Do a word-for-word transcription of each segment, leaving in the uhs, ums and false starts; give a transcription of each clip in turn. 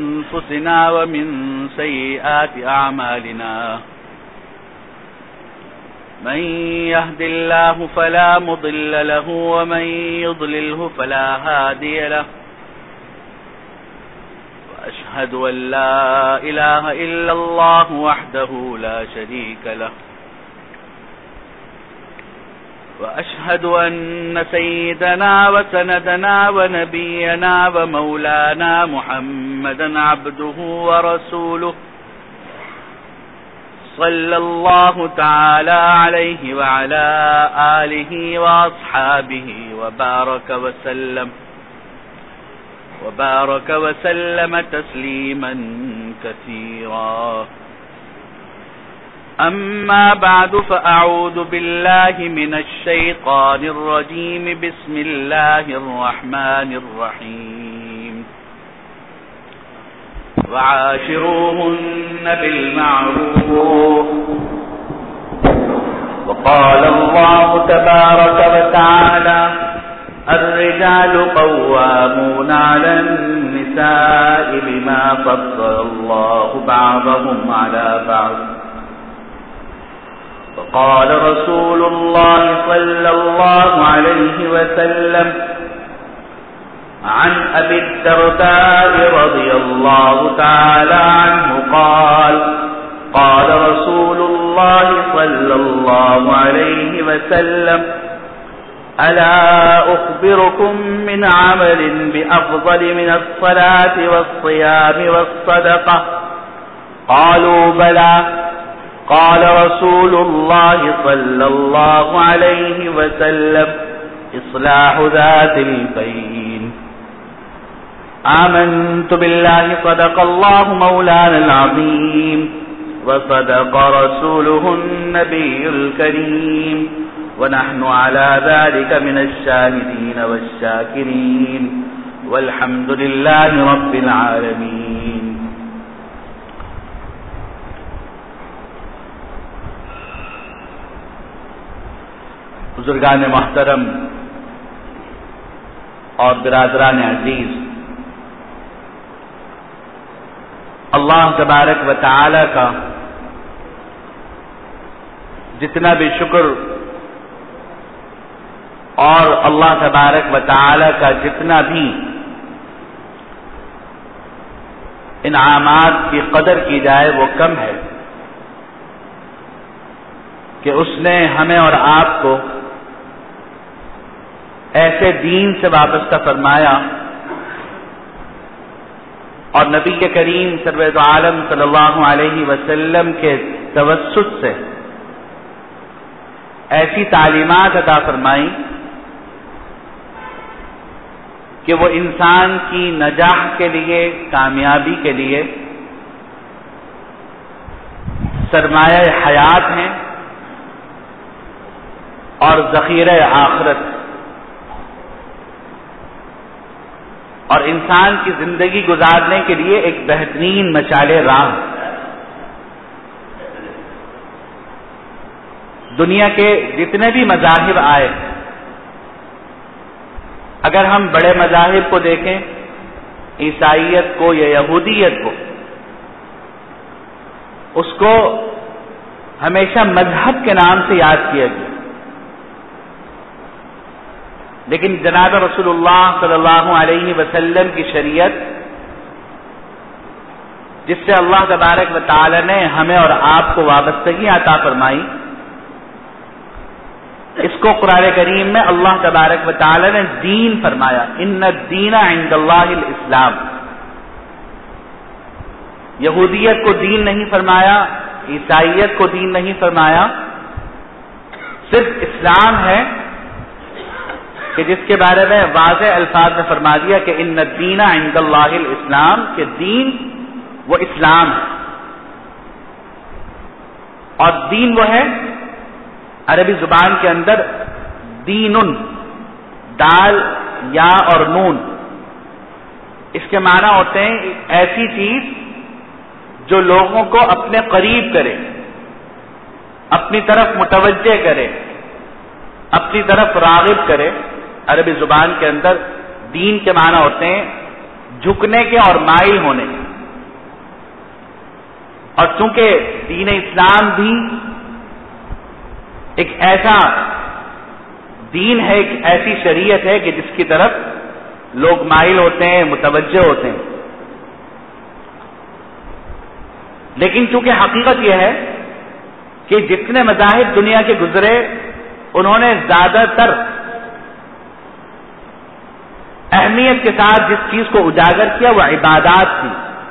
أنفسنا ومن سيئات أعمالنا من يهد الله فلا مضل له ومن يضلله فلا هادي له وأشهد أن لا إله إلا الله وحده لا شريك له وأشهد أن سيدنا وسندنا ونبينا ومولانا محمدا عبده ورسوله صلى الله تعالى عليه وعلى آله وأصحابه وبارك وسلم وبارك وسلم تسليما كثيرا. أما بعد فأعوذ بالله من الشيطان الرجيم. بسم الله الرحمن الرحيم. وعاشروهن بالمعروف وقال الله تبارك وتعالى الرجال قوامون على النساء بما فضل الله بعضهم على بعض وقال رسول الله صلى الله عليه وسلم عن أبي الدرداء رضي الله تعالى عنه قال قال رسول الله صلى الله عليه وسلم ألا أخبركم من عمل بأفضل من الصلاة والصيام والصدقة قالوا بلى قال رسول الله صلى الله عليه وسلم إصلاح ذات البين. آمنت بالله صدق الله مولانا العظيم وصدق رسوله النبي الكريم ونحن على ذلك من الشاهدين والشاكرين والحمد لله رب العالمين. بزرگان محترم اور برادران عزیز، اللہ تبارک و تعالی کا جتنا بھی شکر اور اللہ تبارک و تعالی کا جتنا بھی انعامات کی قدر کی جائے وہ کم ہے کہ اس نے ہمیں اور آپ کو ایسے دین سے وابستہ فرمایا اور نبی کریم سرور عالم صلی اللہ علیہ وسلم کے توسط سے ایسی تعلیمات عطا فرمائی کہ وہ انسان کی نجاح کے لیے، کامیابی کے لیے سرمایہ حیات ہیں اور ذخیرہ آخرت، اور انسان کی زندگی گزارنے کے لیے ایک بہترین مشعل راہ. دنیا کے جتنے بھی مذاہب آئے، اگر ہم بڑے مذاہب کو دیکھیں، عیسائیت کو یا یہودیت کو، اس کو ہمیشہ مذہب کے نام سے یاد کیا گیا، لیکن جناب رسول اللہ صلی اللہ علیہ وسلم کی شریعت، جس سے اللہ تبارک و تعالی نے ہمیں اور آپ کو وابستگی عطا فرمائی، اس کو قرآن کریم میں اللہ تبارک و تعالی نے دین فرمایا. ان الدین عند اللہ الاسلام. یہودیت کو دین نہیں فرمایا، عیسائیت کو دین نہیں فرمایا، صرف اسلام ہے کہ جس کے بارے میں واضح الفاظ میں فرما دیا کہ ان الدین عند اللہ الاسلام، کہ دین وہ اسلام ہے. اور دین وہ ہے عربی زبان کے اندر دین، دال یا اور نون، اس کے معنی ہوتے ہیں ایسی چیز جو لوگوں کو اپنے قریب کرے، اپنی طرف متوجہ کرے، اپنی طرف راغب کرے. عربی زبان کے اندر دین کے معنی ہوتے ہیں جھکنے کے اور مائل ہونے کے. اور چونکہ دین اسلام بھی ایک ایسا دین ہے، ایک ایسی شریعت ہے کہ جس کی طرف لوگ مائل ہوتے ہیں، متوجہ ہوتے ہیں، لیکن چونکہ حقیقت یہ ہے کہ جتنے مذاہب دنیا کے گزرے انہوں نے زیادہ تر اہمیت کے ساتھ جس چیز کو اجاگر کیا وہ عبادات تھی،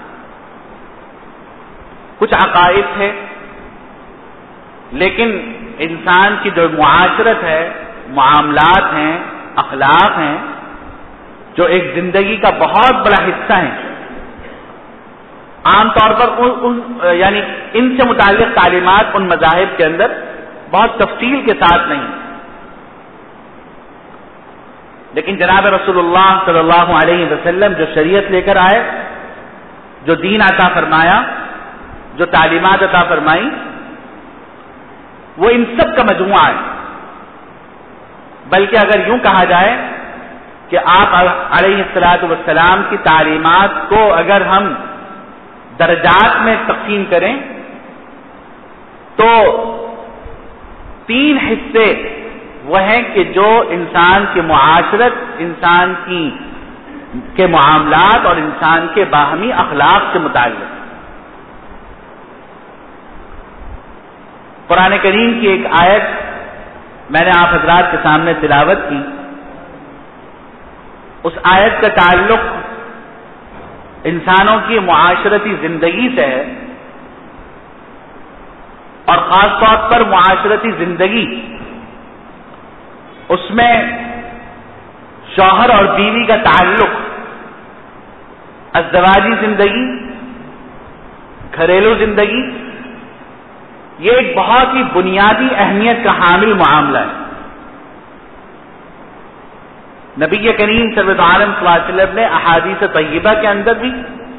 کچھ عقائد تھے، لیکن انسان کی جو معاشرت ہے، معاملات ہیں، اخلاق ہیں، جو ایک زندگی کا بہت بڑا حصہ ہیں، عام طور پر ان, ان یعنی ان سے متعلق تعلیمات ان مذاہب کے اندر بہت تفصیل کے ساتھ نہیں، لیکن جناب رسول اللہ صلی اللہ علیہ وسلم جو شریعت لے کر آئے، جو دین عطا فرمایا، جو تعلیمات عطا فرمائی، وہ ان سب کا مجموعہ ہے۔ بلکہ اگر یوں کہا جائے کہ آپ علیہ الصلوۃ والسلام کی تعلیمات کو اگر ہم درجات میں تقسیم کریں تو تین حصے وہ ہیں کہ جو انسان کی معاشرت، انسان کی کے معاملات اور انسان کے باہمی اخلاق سے متعلق۔ قرآن کریم کی ایک آیت میں نے آپ حضرات کے سامنے تلاوت کی، اس آیت کا تعلق انسانوں کی معاشرتی زندگی سے ہے، اور خاص طور پر معاشرتی زندگی، اس میں شوہر اور بیوی کا تعلق، ازدواجی زندگی، گھریلو زندگی، یہ ایک بہت ہی بنیادی اہمیت کا حامل معاملہ ہے۔ نبی کریم صلی اللہ علیہ وسلم نے احادیث طیبہ کے اندر بھی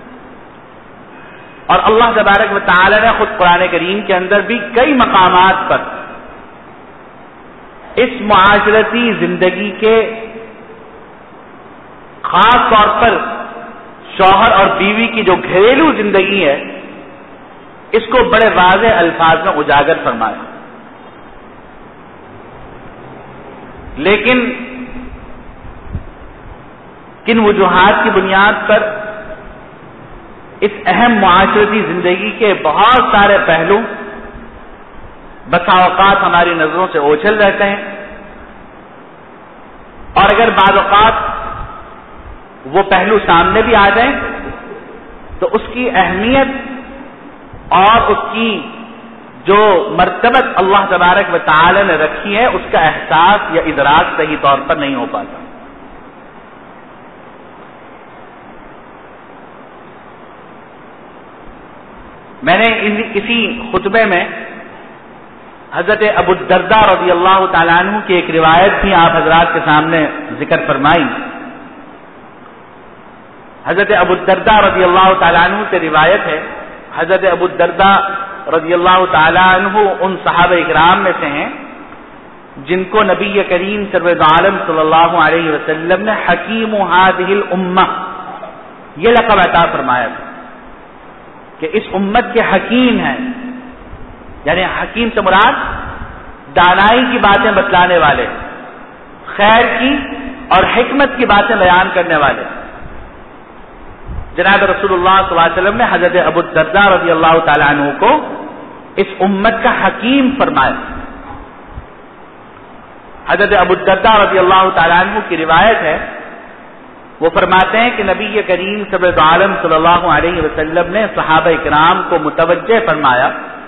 اور اللہ تبارک و تعالی نے خود قرآن کریم کے اندر بھی کئی مقامات پر اس معاشرتی زندگی کے، خاص طور پر شوہر اور بیوی کی جو گھریلو زندگی ہے، اس کو بڑے واضح الفاظ میں اجاگر فرمایا۔ لیکن کن وجوہات کی بنیاد پر اس اہم معاشرتی زندگی کے بہت سارے پہلو بسا اوقات ہماری نظروں سے اوجھل رہتے ہیں، اور اگر بعض اوقات وہ پہلو سامنے بھی آ جائیں تو اس کی اہمیت اور اس کی جو مرتبت اللہ تبارک و تعالی نے رکھی ہے، اس کا احساس یا ادراک صحیح طور پر نہیں ہو پاتا۔ میں نے اسی خطبے میں حضرت ابو الدرداء رضی اللہ تعالیٰ عنہ کی ایک روایت بھی آپ حضرات کے سامنے ذکر فرمائی۔ حضرت ابو الدرداء رضی اللہ تعالیٰ عنہ سے روایت ہے، حضرت ابو الدرداء رضی اللہ تعالیٰ عنہ ان صحابہ اکرام میں سے ہیں جن کو نبی کریم سرور عالم صلی اللہ علیہ وسلم نے حکیم هذه الامہ یہ لقب عطا فرمایا تھا کہ اس امت کے حکیم ہیں، یعنی حکیم سے مراد دانائی کی باتیں بتلانے والے، خیر کی اور حکمت کی باتیں بیان کرنے والے۔ جناب رسول اللہ صلی اللہ علیہ وسلم نے حضرت ابو الدرداء رضی اللہ تعالیٰ عنہ کو اس امت کا حکیم فرمایا۔ حضرت ابو الدرداء رضی اللہ تعالیٰ عنہ کی روایت ہے، وہ فرماتے ہیں کہ نبی کریم صلی عالم صلی اللہ علیہ وسلم نے صحابہ اکرام کو متوجہ فرمایا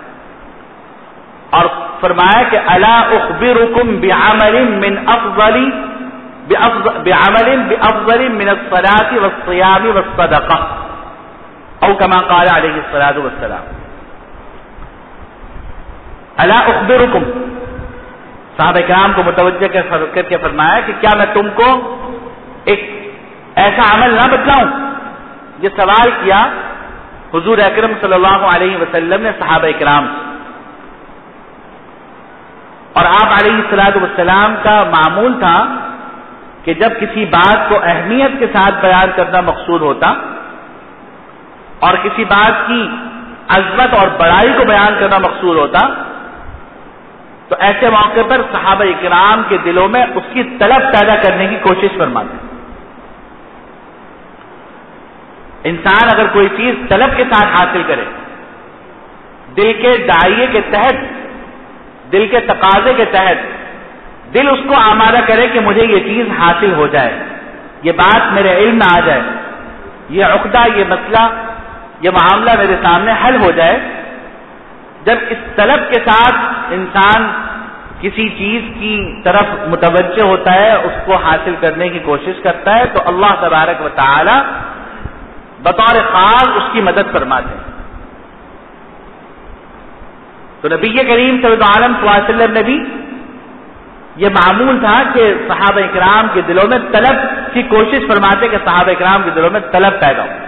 اور فرمایا کہ الا اخبرکم بعمل من افضل بعمل بافضل من الصلاة والصيام والصدقة او كما قال علیہ الصلاة والسلام۔ الا اخبرکم، صحابہ اکرام کو متوجہ کر کے فرمایا کہ کیا میں تم کو ایک ایسا عمل نہ بتلاؤں؟ یہ سوال کیا حضور اکرم صلی اللہ علیہ وسلم نے صحابہ اکرام سے، اور آپ علیہ الصلوۃ والسلام کا معمول تھا کہ جب کسی بات کو اہمیت کے ساتھ بیان کرنا مقصود ہوتا اور کسی بات کی عظمت اور بڑائی کو بیان کرنا مقصود ہوتا تو ایسے موقع پر صحابہ کرام کے دلوں میں اس کی طلب پیدا کرنے کی کوشش فرماتے ہیں. انسان اگر کوئی چیز طلب کے ساتھ حاصل کرے، دل کے داعیے کے تحت، دل کے تقاضے کے تحت دل اس کو آمادہ کرے کہ مجھے یہ چیز حاصل ہو جائے، یہ بات میرے علم میں آ جائے، یہ عقدہ، یہ مسئلہ، یہ معاملہ میرے سامنے حل ہو جائے. جب اس طلب کے ساتھ انسان کسی چیز کی طرف متوجہ ہوتا ہے، اس کو حاصل کرنے کی کوشش کرتا ہے، تو اللہ تبارک و تعالی بطور خاص اس کی مدد فرماتے ہیں. تو نبی کریم صلی اللہ علیہ وسلم نے بھی یہ معمول تھا کہ صحابہ اکرام کے دلوں میں طلب کی کوشش فرماتے کہ صحابہ اکرام کے دلوں میں طلب پیدا ہو.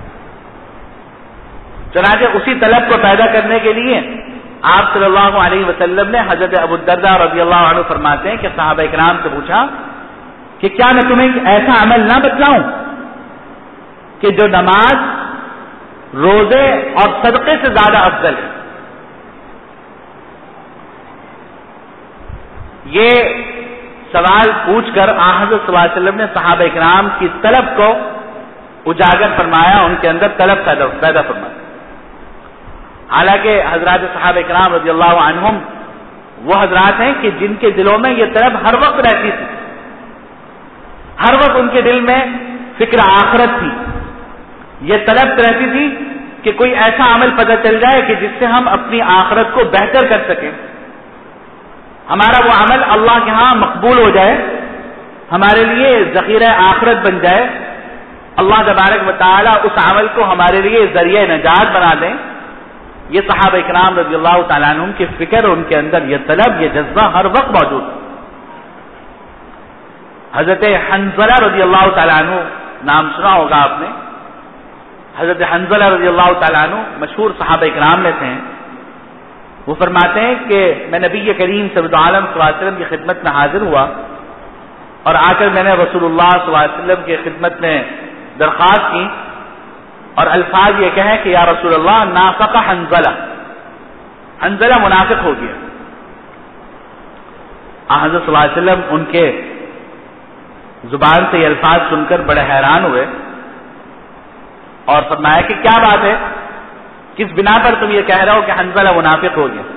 چنانچہ اسی طلب کو پیدا کرنے کے لیے آپ صلی اللہ علیہ وسلم نے حضرت ابو الدرداء رضی اللہ عنہ فرماتے ہیں کہ صحابہ اکرام سے پوچھا کہ کیا میں تمہیں ایسا عمل نہ بتلاؤں کہ جو نماز، روزے اور صدقے سے زیادہ افضل ہے. یہ سوال پوچھ کر آن حضرت صلی اللہ علیہ وسلم نے صحابہ اکرام کی طلب کو اجاگر فرمایا، ان کے اندر طلب پیدا فرمایا. حالانکہ حضرات صحابہ اکرام رضی اللہ عنہم وہ حضرات ہیں کہ جن کے دلوں میں یہ طلب ہر وقت رہتی تھی، ہر وقت ان کے دل میں فکر آخرت تھی. یہ طلب رہتی تھی کہ کوئی ایسا عمل پتہ چل جائے کہ جس سے ہم اپنی آخرت کو بہتر کر سکیں، ہمارا وہ عمل اللہ کے ہاں مقبول ہو جائے، ہمارے لیے ذخیرہ آخرت بن جائے، اللہ تبارک و تعالی اس عمل کو ہمارے لیے ذریعہ نجات بنا دیں. یہ صحابہ اکرام رضی اللہ تعالیٰ عنہم کی فکر، ان کے اندر یہ طلب، یہ جذبہ ہر وقت موجود ہے. حضرت حنظلہ رضی اللہ تعالیٰ عنہ نام سنا ہوگا آپ نے. حضرت حنظلہ رضی اللہ تعالیٰ عنہ مشہور صحابہ اکرام میں تھے. وہ فرماتے ہیں کہ میں نبی کریم صلی اللہ علیہ وسلم کی خدمت میں حاضر ہوا اور آ کر میں نے رسول اللہ صلی اللہ علیہ وسلم کی خدمت میں درخواست کی اور الفاظ یہ کہیں کہ یا رسول اللہ نافق حنظلہ، حنظلہ منافق ہو گیا. حضرت صلی اللہ علیہ وسلم ان کے زبان سے یہ الفاظ سن کر بڑے حیران ہوئے اور فرمایا کہ کیا بات ہے، کس بنا پر تم یہ کہہ رہے ہو کہ حنظلہ منافق ہو گیا؟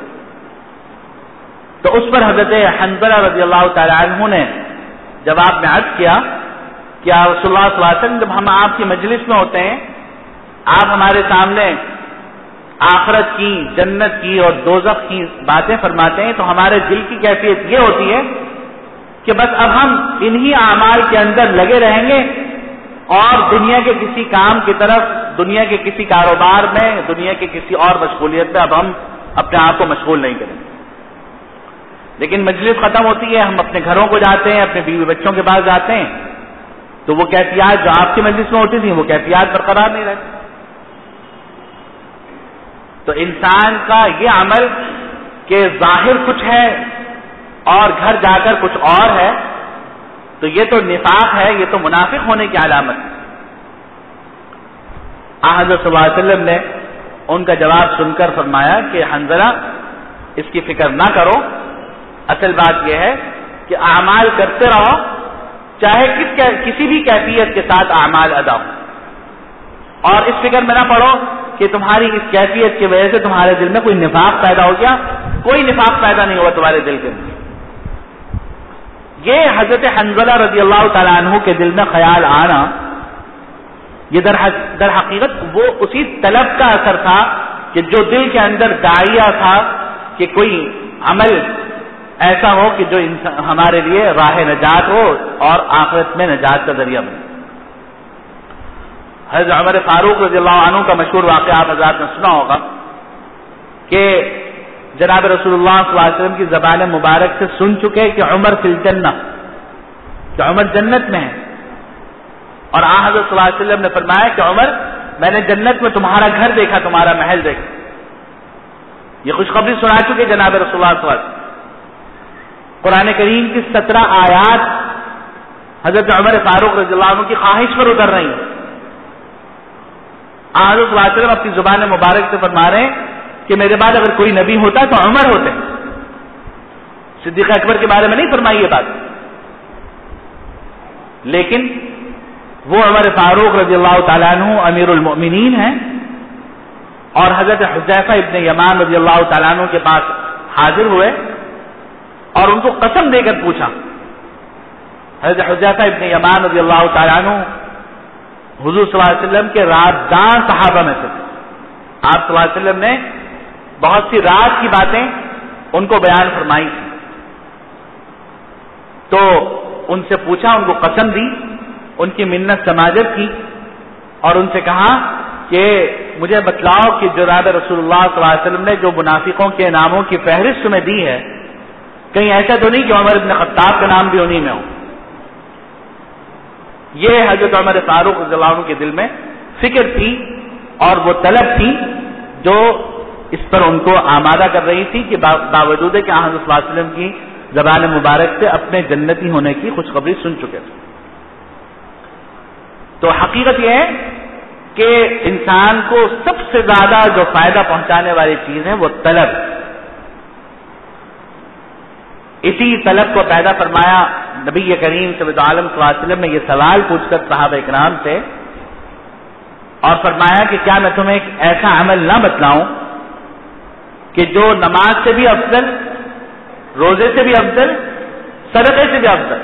تو اس پر حضرت حنظلہ رضی اللہ تعالی عنہ نے جواب میں عرض کیا کہ رسول اللہ صلی اللہ علیہ وسلم جب ہم آپ کی مجلس میں ہوتے ہیں، آپ ہمارے سامنے آخرت کی، جنت کی اور دوزخ کی باتیں فرماتے ہیں تو ہمارے دل کی کیفیت یہ ہوتی ہے کہ بس اب ہم انہی اعمال کے اندر لگے رہیں گے اور دنیا کے کسی کام کی طرف، دنیا کے کسی کاروبار میں، دنیا کے کسی اور مشغولیت میں اب ہم اپنے آپ کو مشغول نہیں کریں. لیکن مجلس ختم ہوتی ہے، ہم اپنے گھروں کو جاتے ہیں، اپنے بیوی بچوں کے پاس جاتے ہیں تو وہ کیفیات جو آپ کی مجلس میں ہوتی تھی وہ کیفیات برقرار نہیں رہتی. تو انسان کا یہ عمل کہ ظاہر کچھ ہے اور گھر جا کر کچھ اور ہے، تو یہ تو نفاق ہے، یہ تو منافق ہونے کی علامت ہے. حضرت صلی اللہ علیہ وسلم نے ان کا جواب سن کر فرمایا کہ حنظلہ اس کی فکر نہ کرو، اصل بات یہ ہے کہ اعمال کرتے رہو، چاہے کس کسی بھی کیفیت کے ساتھ اعمال ادا ہو، اور اس فکر میں نہ پڑو کہ تمہاری اس کیفیت کی وجہ سے تمہارے دل میں کوئی نفاق پیدا ہو گیا. کوئی نفاق پیدا نہیں ہوا تمہارے دل کے اندر. یہ حضرت حنظلہ رضی اللہ تعالیٰ عنہ کے دل میں خیال آنا، یہ در حقیقت وہ اسی طلب کا اثر تھا کہ جو دل کے اندر داعیہ تھا کہ کوئی عمل ایسا ہو کہ جو ہمارے لیے راہ نجات ہو اور آخرت میں نجات کا ذریعہ بنے. حضرت عمر فاروق رضی اللہ عنہ کا مشہور واقعہ آپ حضرات نے سنا ہوگا کہ جناب رسول اللہ صلی اللہ علیہ وسلم کی زبان مبارک سے سن چکے کہ عمر فی الجنہ، کہ عمر جنت میں ہے، اور آن حضرت صلی اللہ علیہ وسلم نے فرمایا کہ عمر میں نے جنت میں تمہارا گھر دیکھا، تمہارا محل دیکھا. یہ خوشخبری سنا چکے جناب رسول اللہ صلی اللہ علیہ وسلم. قرآن کریم کی سترہ آیات حضرت عمر فاروق رضی اللہ عنہ کی خواہش پر اتر رہی ہیں. حضرت صلی اللہ علیہ وسلم اپنی زبان مبارک سے فرما رہے ہیں کہ میرے بعد اگر کوئی نبی ہوتا تو عمر ہوتے. صدیق اکبر کے بارے میں نہیں فرمائی یہ بات, لیکن وہ عمر فاروق رضی اللہ تعالیٰ عنہ امیر المؤمنین ہیں, اور حضرت حذیفہ ابن یمان رضی اللہ تعالیٰ عنہ کے پاس حاضر ہوئے اور ان کو قسم دے کر پوچھا. حضرت حذیفہ ابن یمان رضی اللہ تعالیٰ عنہ حضور صلی اللہ علیہ وسلم کے رازدار صحابہ میں سے تھے. آپ صلی اللہ علیہ وسلم نے بہت سی راز کی باتیں ان کو بیان فرمائی تھی, تو ان سے پوچھا, ان کو قسم دی, ان کی منت سماجت کی اور ان سے کہا کہ مجھے بتلاؤ کہ جناب رسول اللہ صلی اللہ علیہ وسلم نے جو منافقوں کے ناموں کی فہرست میں دی ہے, کہیں ایسا تو نہیں کہ عمر بن خطاب کا نام بھی انہی میں ہو. یہ حضرت عمر فاروق رضی اللہ عنہ کے دل میں فکر تھی اور وہ طلب تھی جو اس پر ان کو آمادہ کر رہی تھی کہ باوجود کہ حضرت صلی اللہ علیہ وسلم کی زبان مبارک سے اپنے جنتی ہونے کی خوشخبری سن چکے تھے. تو حقیقت یہ ہے کہ انسان کو سب سے زیادہ جو فائدہ پہنچانے والی چیز ہے وہ طلب. اسی طلب کو پیدا فرمایا نبی کریم صلی اللہ علیہ وسلم نے یہ سوال پوچھ کر صحابہ اکرام سے, اور فرمایا کہ کیا میں تمہیں ایک ایسا عمل نہ بتلاؤں کہ جو نماز سے بھی افضل, روزے سے بھی افضل, صدقے سے بھی افضل.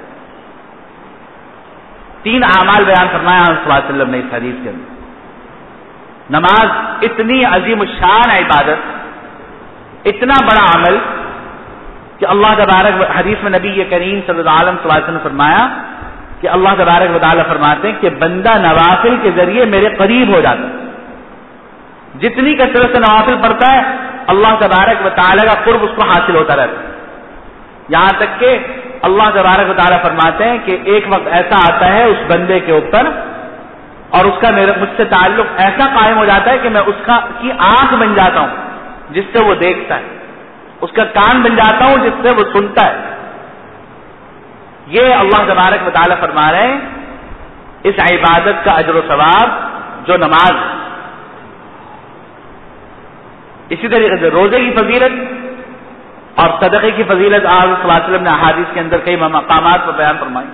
تین اعمال بیان فرمایا صلی اللہ علیہ وسلم نے اس حدیث کے اندر. نماز اتنی عظیم الشان عبادت, اتنا بڑا عمل کہ اللہ تبارک, حدیث میں نبی کریم صلی اللہ علیہ وسلم نے فرمایا کہ اللہ تبارک و تعالیٰ فرماتے ہیں کہ بندہ نوافل کے ذریعے میرے قریب ہو جاتا ہے. جتنی کثرت سے نوافل پڑھتا ہے اللہ تبارک و تعالیٰ کا قرب اس کو حاصل ہوتا رہتا ہے, یہاں تک کہ اللہ تبارک و تعالیٰ فرماتے ہیں کہ ایک وقت ایسا آتا ہے اس بندے کے اوپر اور اس کا میرے مجھ سے تعلق ایسا قائم ہو جاتا ہے کہ میں اس کا کی آنکھ بن جاتا ہوں جس سے وہ دیکھتا ہے, اس کا کان بن جاتا ہوں جس سے وہ سنتا ہے. یہ اللہ تبارک و تعالیٰ فرما رہے ہیں اس عبادت کا اجر و ثواب جو نماز. اسی طریقے سے روزے کی فضیلت اور صدقے کی فضیلت آپ صلی اللہ علیہ وسلم نے احادیث کے اندر کئی مقامات پر بیان فرمائی.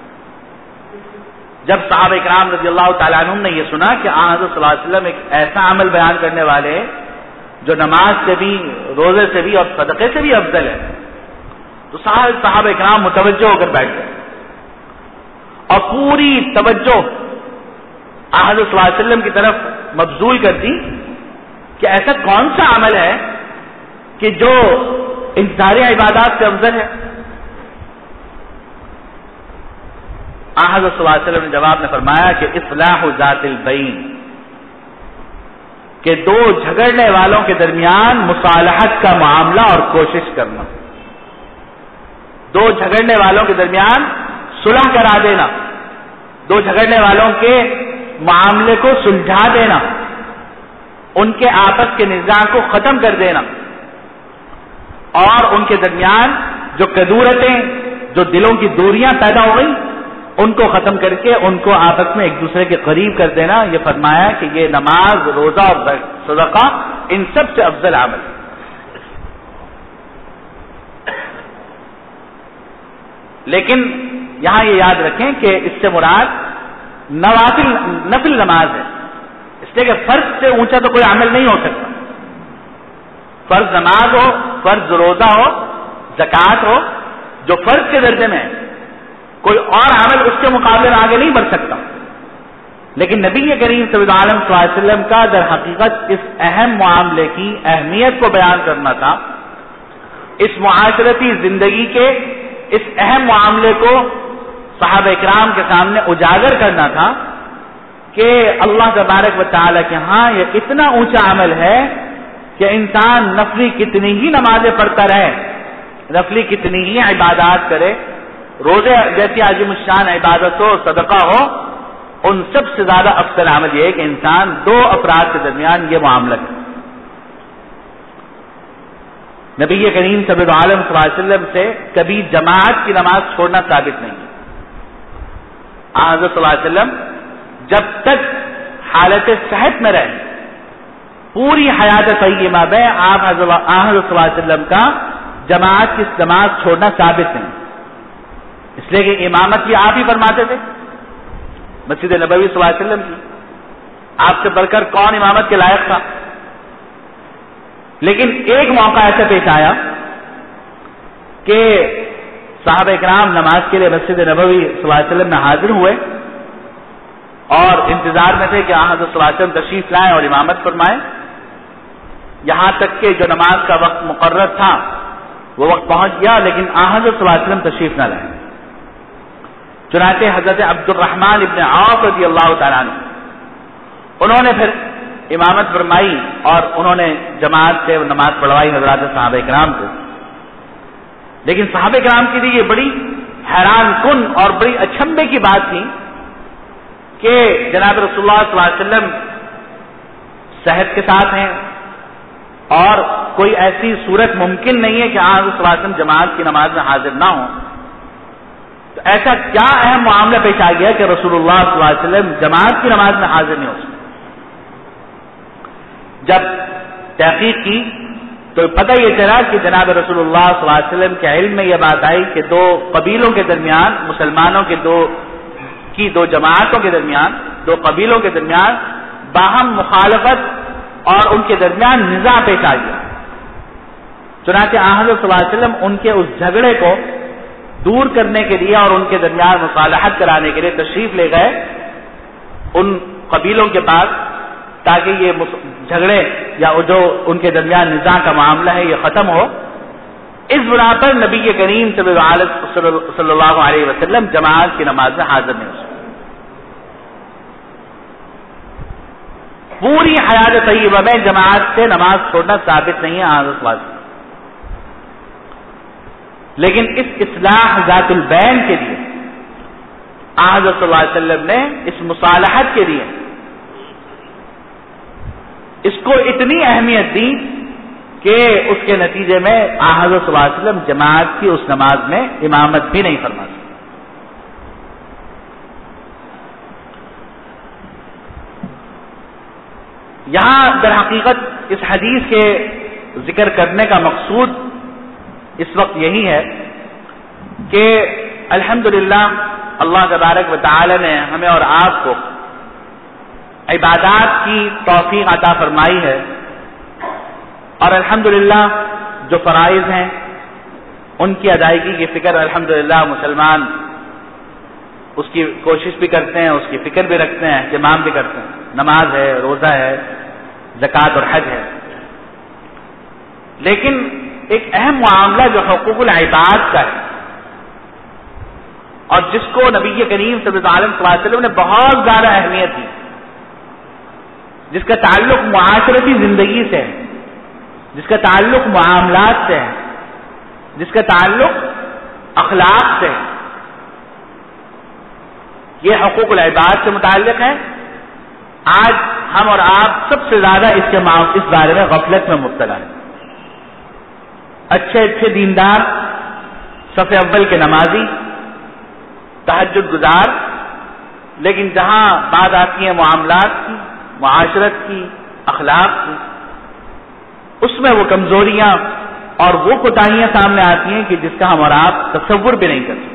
جب صحابہ اکرام رضی اللہ تعالیٰ عنہ نے یہ سنا کہ حضرت صلی اللہ علیہ وسلم ایک ایسا عمل بیان کرنے والے ہیں جو نماز سے بھی, روزے سے بھی اور صدقے سے بھی افضل ہے, تو صحابہ اکرام متوجہ ہو کر بیٹھ گئے اور پوری توجہ حضرت صلی اللہ علیہ وسلم کی طرف مبذول کر دی کہ ایسا کون سا عمل ہے کہ جو ان ساری عبادات سے افضل ہے. حضرت صلی اللہ علیہ وسلم نے جواب میں فرمایا کہ اصلاح ذات البین, کہ دو جھگڑنے والوں کے درمیان مصالحت کا معاملہ اور کوشش کرنا, دو جھگڑنے والوں کے درمیان صلح کرا دینا, دو جھگڑنے والوں کے معاملے کو سلجھا دینا, ان کے آپس کے نزاع کو ختم کر دینا, اور ان کے درمیان جو کدورتیں, جو دلوں کی دوریاں پیدا ہو گئی ان کو ختم کر کے ان کو آپس میں ایک دوسرے کے قریب کر دینا. یہ فرمایا کہ یہ نماز, روزہ اور صدقہ ان سب سے افضل عمل. لیکن یہاں یہ یاد رکھیں کہ اس سے مراد نوافل نفل نماز ہے, اس لیے کہ فرض سے اونچا تو کوئی عمل نہیں ہو سکتا. فرض نماز ہو, فرض روزہ ہو, زکوٰۃ ہو, جو فرض کے درجے میں ہے, کوئی اور عمل اس کے مقابلے میں آگے نہیں بڑھ سکتا. لیکن نبی کریم صلی اللہ علیہ وسلم کا در حقیقت اس اہم معاملے کی اہمیت کو بیان کرنا تھا, اس معاشرتی زندگی کے اس اہم معاملے کو صحابہ اکرام کے سامنے اجاگر کرنا تھا کہ اللہ تبارک و تعالیٰ کے ہاں یہ اتنا اونچا عمل ہے کہ انسان نفلی کتنی ہی نمازیں پڑھتا رہے, نفلی کتنی ہی عبادات کرے, روزے جیسی عظیم الشان عبادت ہو, صدقہ ہو, ان سب سے زیادہ افضل عمل یہ ہے کہ انسان دو افراد کے درمیان یہ معاملہ کرے. نبی کریم صلی اللہ علیہ وسلم سے کبھی جماعت کی نماز چھوڑنا ثابت نہیں. حضرت صلی اللہ علیہ وسلم جب تک حالت صحت میں رہے، پوری حیات طیبہ میں آپ حضرت صلی اللہ علیہ وسلم کا جماعت کی نماز چھوڑنا ثابت نہیں، اس لیے کہ امامت بھی آپ ہی فرماتے تھے مسجد نبوی صلی اللہ علیہ وسلم کی، آپ سے بڑھ کر کون امامت کے لائق تھا؟ لیکن ایک موقع ایسا پیش آیا کہ صحابہ اکرام نماز کے لیے مسجد نبوی صلی اللہ علیہ وسلم میں حاضر ہوئے اور انتظار میں تھے کہ حضرت صلی اللہ علیہ وسلم تشریف لائیں اور امامت فرمائیں، یہاں تک کہ جو نماز کا وقت مقرر تھا وہ وقت پہنچ گیا لیکن حضرت صلی اللہ علیہ وسلم تشریف نہ لائیں۔ چنانچہ حضرت عبد الرحمن ابن عوف رضی اللہ تعالیٰ عنہ انہوں نے پھر امامت فرمائی اور انہوں نے جماعت سے نماز پڑھوائی حضرات صحابہ کرام کو، لیکن صحابہ کرام کے لیے یہ بڑی حیران کن اور بڑی اچنبھے کی بات تھی کہ جناب رسول اللہ صلی اللہ علیہ وسلم صحت کے ساتھ ہیں اور کوئی ایسی صورت ممکن نہیں ہے کہ آپ صلی اللہ علیہ وسلم جماعت کی نماز میں حاضر نہ ہوں، تو ایسا کیا اہم معاملہ پیش آ گیا کہ رسول اللہ صلی اللہ علیہ وسلم جماعت کی نماز میں حاضر نہیں ہو سکتے؟ جب تحقیق کی تو پتہ یہ چلا کہ جناب رسول اللہ صلی اللہ علیہ وسلم کے علم میں یہ بات آئی کہ دو قبیلوں کے درمیان، مسلمانوں کے دو کی دو جماعتوں کے درمیان، دو قبیلوں کے درمیان باہم مخالفت اور ان کے درمیان نزاع پیش آ گیا۔ چنانچہ حضرت صلی اللہ علیہ وسلم ان کے اس جھگڑے کو دور کرنے کے لیے اور ان کے درمیان مصالحت کرانے کے لیے تشریف لے گئے ان قبیلوں کے پاس تاکہ یہ جھگڑے یا جو ان کے درمیان نزاع کا معاملہ ہے یہ ختم ہو۔ اس بنا پر نبی کریم صلی اللہ علیہ وسلم جماعت کی نماز میں حاضر نہیں ہو سکے۔ پوری حیات طیبہ میں جماعت سے نماز چھوڑنا ثابت نہیں ہے حضرت صلی اللہ علیہ وسلم، لیکن اس اصلاح ذات البین کے لیے حضرت صلی اللہ علیہ وسلم نے اس مصالحت کے لیے اس کو اتنی اہمیت دی کہ اس کے نتیجے میں حضرت صلی اللہ علیہ وسلم جماعت کی اس نماز میں امامت بھی نہیں فرما سکتے۔ یہاں در حقیقت اس حدیث کے ذکر کرنے کا مقصود اس وقت یہی ہے کہ الحمدللہ اللہ تبارک و تعالی نے ہمیں اور آپ کو عبادات کی توفیق عطا فرمائی ہے، اور الحمدللہ جو فرائض ہیں ان کی ادائیگی کی فکر الحمدللہ مسلمان اس کی کوشش بھی کرتے ہیں، اس کی فکر بھی رکھتے ہیں، اہتمام بھی کرتے ہیں، نماز ہے، روزہ ہے، زکوٰۃ اور حج ہے، لیکن ایک اہم معاملہ جو حقوق العباد کا ہے اور جس کو نبی کریم صلی اللہ علیہ وسلم نے بہت زیادہ اہمیت دی، جس کا تعلق معاشرتی زندگی سے ہے، جس کا تعلق معاملات سے ہے، جس کا تعلق اخلاق سے ہے، یہ حقوق العباد سے متعلق ہے۔ آج ہم اور آپ سب سے زیادہ اس کے اس بارے میں غفلت میں مبتلا ہیں۔ اچھے اچھے دیندار، صف اول کے نمازی، تہجد گزار، لیکن جہاں بات آتی ہے معاملات کی، معاشرت کی، اخلاق کی، اس میں وہ کمزوریاں اور وہ کوتاہیاں سامنے آتی ہیں کہ جس کا ہم اور آپ تصور بھی نہیں کر سکتے۔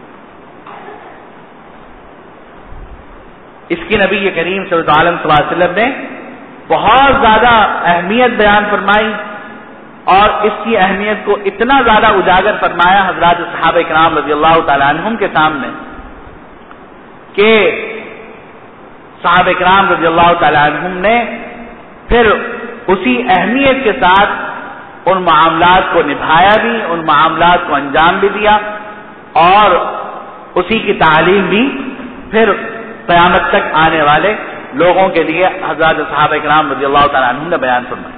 اس کی نبی کریم صلی اللہ علیہ وسلم نے بہت زیادہ اہمیت بیان فرمائی اور اس کی اہمیت کو اتنا زیادہ اجاگر فرمایا حضرات صحابہ کرام رضی اللہ تعالی عنہم کے سامنے کہ صحابہ کرام رضی اللہ تعالی عنہم نے پھر اسی اہمیت کے ساتھ ان معاملات کو نبھایا بھی، ان معاملات کو انجام بھی دیا اور اسی کی تعلیم بھی پھر قیامت تک آنے والے لوگوں کے لیے حضرات صحابہ کرام رضی اللہ تعالی عنہم نے بیان فرمایا۔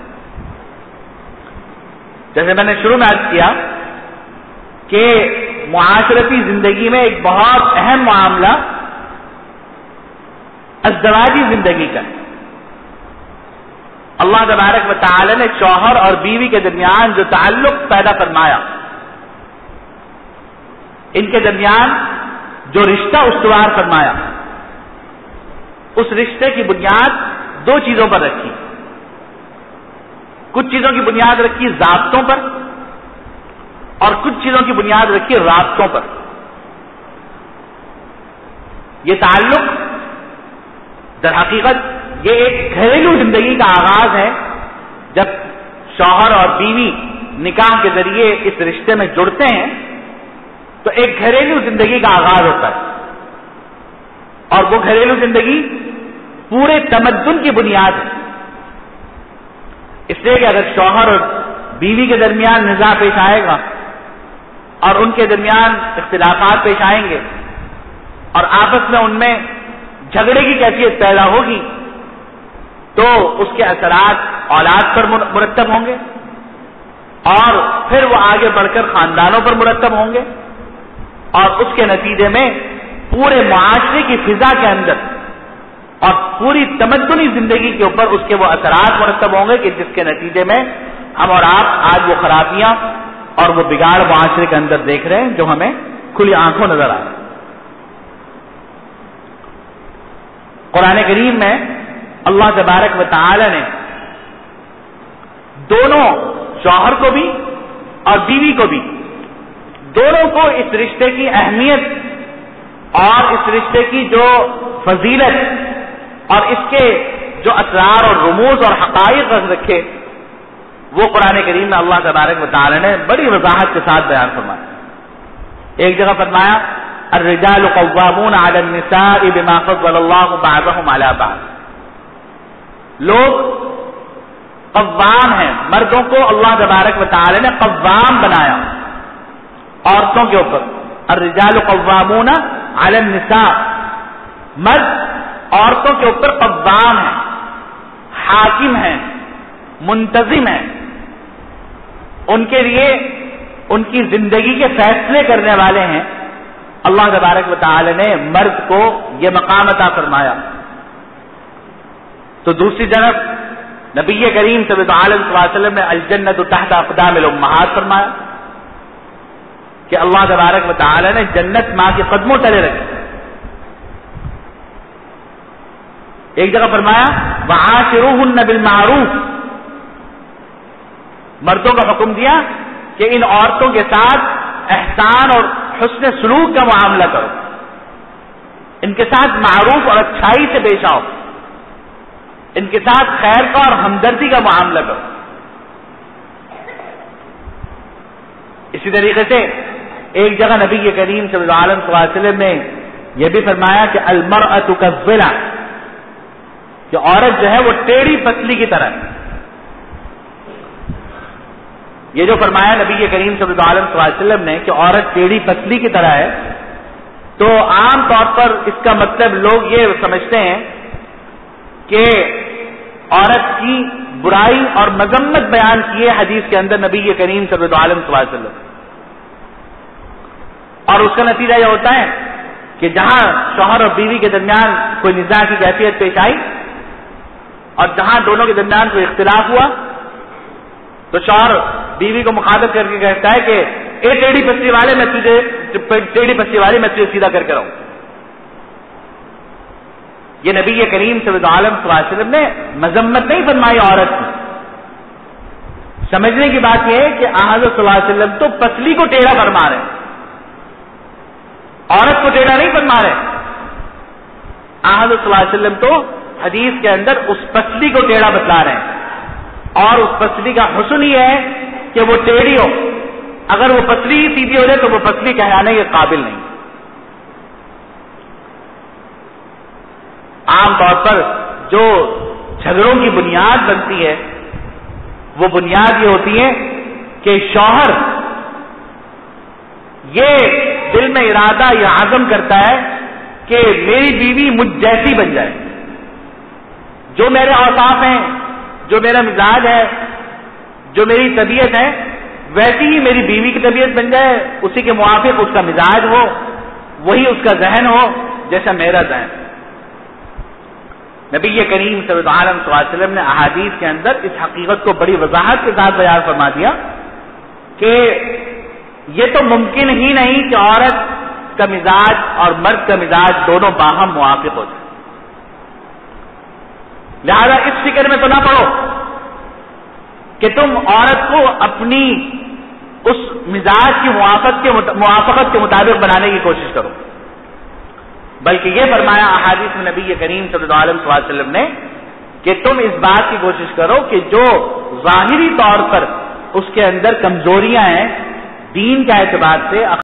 جیسے میں نے شروع میں عرض کیا کہ معاشرتی زندگی میں ایک بہت اہم معاملہ ازدواجی زندگی کا ہے۔ اللہ تبارک و تعالی نے شوہر اور بیوی کے درمیان جو تعلق پیدا فرمایا، ان کے درمیان جو رشتہ استوار فرمایا، اس رشتے کی بنیاد دو چیزوں پر رکھی. کچھ چیزوں کی بنیاد رکھی ضابطوں پر اور کچھ چیزوں کی بنیاد رکھی رابطوں پر. یہ تعلق در حقیقت یہ ایک گھریلو زندگی کا آغاز ہے. جب شوہر اور بیوی نکاح کے ذریعے اس رشتے میں جڑتے ہیں تو ایک گھریلو زندگی کا آغاز ہوتا ہے, اور وہ گھریلو زندگی پورے تمدن کی بنیاد ہے. اس لیے کہ اگر شوہر اور بیوی کے درمیان نزاع پیش آئے گا اور ان کے درمیان اختلافات پیش آئیں گے اور آپس میں ان میں جھگڑے کی کیفیت پیدا ہوگی تو اس کے اثرات اولاد پر مرتب ہوں گے اور پھر وہ آگے بڑھ کر خاندانوں پر مرتب ہوں گے, اور اس کے نتیجے میں پورے معاشرے کی فضا کے اندر اور پوری تمدنی زندگی کے اوپر اس کے وہ اثرات مرتب ہوں گے کہ جس کے نتیجے میں ہم اور آپ آج وہ خرابیاں اور وہ بگاڑ معاشرے کے اندر دیکھ رہے ہیں جو ہمیں کھلی آنکھوں نظر آ رہے ہیں. قرآن کریم میں اللہ تبارک و تعالی نے دونوں شوہر کو بھی اور بیوی کو بھی دونوں کو اس رشتے کی اہمیت اور اس رشتے کی جو فضیلت اور اس کے جو اسرار اور رموز اور حقائق رکھے وہ قرآن کریم میں اللہ تبارک و تعالی نے بڑی وضاحت کے ساتھ بیان فرمایا. ایک جگہ فرمایا الرجال قوامون علی النساء بما فضل اللہ بعضهم علی بعض. لوگ قوام ہیں, مردوں کو اللہ تبارک و تعالی نے قوام بنایا عورتوں کے اوپر. الرجال قوامون علی النساء, مرد عورتوں کے اوپر قوام ہیں, حاکم ہیں, منتظم ہیں, ان کے لیے ان کی زندگی کے فیصلے کرنے والے ہیں. اللہ تبارک و تعالی نے مرد کو یہ مقام عطا فرمایا. تو دوسری طرف نبی کریم صلی اللہ علیہ وسلم نے الجنت تحت اقدام الامہات فرمایا کہ اللہ تبارک و تعالی نے جنت ماں کے قدموں تلے رکھی. ایک جگہ فرمایا وعاشروہن بالمعروف, مردوں کا حکم دیا کہ ان عورتوں کے ساتھ احسان اور حسن سلوک کا معاملہ کرو, ان کے ساتھ معروف اور اچھائی سے پیش آؤ, ان کے ساتھ خیر کا اور ہمدردی کا معاملہ کرو. اسی طریقے سے ایک جگہ نبی کریم صلی اللہ علیہ وسلم نے یہ بھی فرمایا کہ المرأة کالضلع, کہ عورت جو ہے وہ ٹیڑھی پتلی کی طرح ہے. یہ جو فرمایا نبی کریم صلی اللہ علیہ وسلم نے کہ عورت ٹیڑھی پتلی کی طرح ہے, تو عام طور پر اس کا مطلب لوگ یہ سمجھتے ہیں کہ عورت کی برائی اور مذمت بیان کی ہے حدیث کے اندر نبی کریم صلی اللہ علیہ وسلم, اور اس کا نتیجہ یہ ہوتا ہے کہ جہاں شوہر اور بیوی کے درمیان کوئی نزاع کی کیفیت پیش آئی اور جہاں دونوں کے درمیان کوئی اختلاف ہوا تو شوہر بیوی کو مخاطب کر کے کہتا ہے کہ اے ٹیڑھی پسلی والے میں تجھے ٹیڑھی پسلی والی میں تجھے سیدھا کر کے رہوں. یہ نبی کریم صلی اللہ علیہ وسلم نے مذمت نہیں فرمائی عورت کی. سمجھنے کی بات یہ ہے کہ حضرت صلی اللہ علیہ وسلم تو پسلی کو ٹیڑھا فرما رہے ہیں, عورت کو ٹیڑھا نہیں فرما رہے. حضرت صلی اللہ علیہ وسلم تو حدیث کے اندر اس پسلی کو ٹیڑھا بتلا رہے ہیں, اور اس پسلی کا حسن یہ ہے کہ وہ ٹیڑھی ہو. اگر وہ پسلی ہی سیدھی ہو جائے تو وہ پسلی کہلانے کے قابل نہیں. عام طور پر جو جھگڑوں کی بنیاد بنتی ہے وہ بنیاد یہ ہوتی ہے کہ شوہر یہ دل میں ارادہ یا عزم کرتا ہے کہ میری بیوی مجھ جیسی بن جائے, جو میرے اوصاف ہیں, جو میرا مزاج ہے, جو میری طبیعت ہے, ویسی ہی میری بیوی کی طبیعت بن جائے, اسی کے موافق اس کا مزاج ہو, وہی اس کا ذہن ہو جیسا میرا ذہن. نبی کریم صلی اللہ علیہ وسلم نے احادیث کے اندر اس حقیقت کو بڑی وضاحت کے ساتھ بیان فرما دیا کہ یہ تو ممکن ہی نہیں کہ عورت کا مزاج اور مرد کا مزاج دونوں باہم موافق ہو جائے. لہذا اس فکر میں تو نہ پڑو کہ تم عورت کو اپنی اس مزاج کی موافقت کے موافقت کے مطابق بنانے کی کوشش کرو، بلکہ یہ فرمایا احادیث میں نبی کریم صلی اللہ علیہ وسلم نے کہ تم اس بات کی کوشش کرو کہ جو ظاہری طور پر اس کے اندر کمزوریاں ہیں دین کے اعتبار سے،